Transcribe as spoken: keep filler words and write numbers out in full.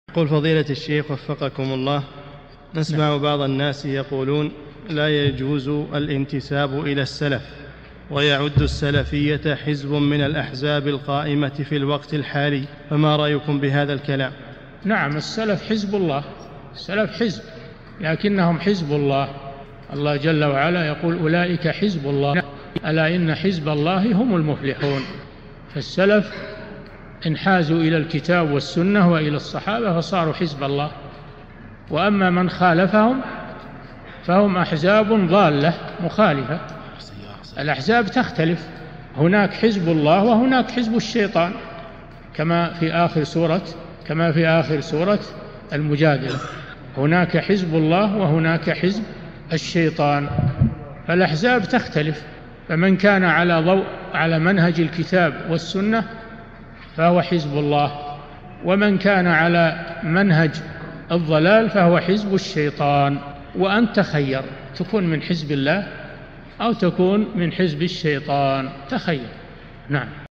قل فضيلة الشيخ وفقكم الله، نسمع نعم. بعض الناس يقولون لا يجوز الانتساب إلى السلف، ويعد السلفية حزب من الأحزاب القائمة في الوقت الحالي، فما رأيكم بهذا الكلام؟ نعم، السلف حزب الله، السلف حزب، لكنهم حزب الله. الله جل وعلا يقول أولئك حزب الله ألا إن حزب الله هم المفلحون. فالسلف انحازوا إلى الكتاب والسنة وإلى الصحابة فصاروا حزب الله، وأما من خالفهم فهم أحزاب ضالة مخالفة. الأحزاب تختلف، هناك حزب الله وهناك حزب الشيطان، كما في آخر سورة كما في آخر سورة المجادلة، هناك حزب الله وهناك حزب الشيطان. فالأحزاب تختلف، فمن كان على ضوء على منهج الكتاب والسنة فهو حزب الله، ومن كان على منهج الضلال فهو حزب الشيطان. وأنت تخير، تكون من حزب الله أو تكون من حزب الشيطان، تخير. نعم.